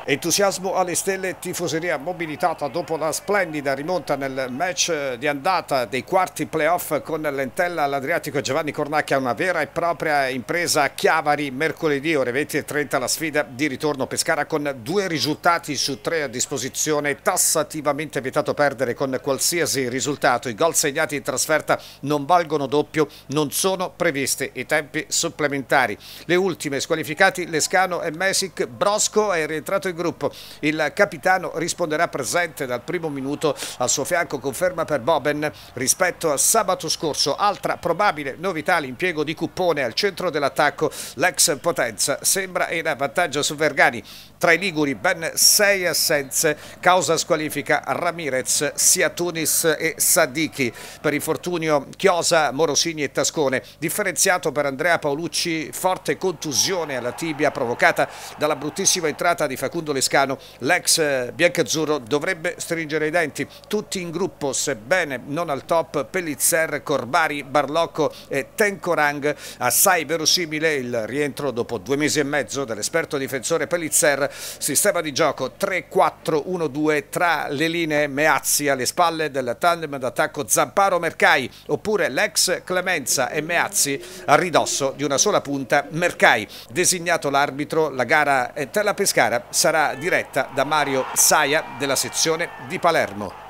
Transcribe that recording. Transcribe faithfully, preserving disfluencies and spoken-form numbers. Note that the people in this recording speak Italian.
Entusiasmo alle stelle, tifoseria mobilitata dopo la splendida rimonta nel match di andata dei quarti playoff con l'Entella all'Adriatico. Giovanni Cornacchia, una vera e propria impresa a Chiavari, mercoledì ore venti e trenta la sfida di ritorno. Pescara con due risultati su tre a disposizione, tassativamente vietato perdere con qualsiasi risultato. I gol segnati in trasferta non valgono doppio, non sono previsti i tempi supplementari. Le ultime squalificati Lescano e Mesic. Brosco è rientrato in gruppo, il capitano risponderà presente dal primo minuto. Al suo fianco conferma per Boben rispetto a sabato scorso. Altra probabile novità, l'impiego di Cuppone al centro dell'attacco. L'ex Potenza sembra in vantaggio su Vergani. Tra i liguri ben sei assenze, causa squalifica Ramirez, Siatunis e Sadiki. Per infortunio Chiosa, Morosini e Tascone. Differenziato per Andrea Paolucci, forte contusione alla tibia provocata dalla bruttissima entrata di Facundo Lescano. L'ex biancazzurro dovrebbe stringere i denti. Tutti in gruppo, sebbene non al top, Pellizzer, Corbari, Barlocco e Tenkorang. Assai verosimile il rientro dopo due mesi e mezzo dell'esperto difensore Pellizzer. Sistema di gioco tre quattro uno due tra le linee, Meazzi alle spalle del tandem d'attacco Zamparo-Mercai, oppure l'ex Clemenza e Meazzi a ridosso di una sola punta, Mercai. Designato l'arbitro, la gara Entella Pescara sarà diretta da Mario Saia della sezione di Palermo.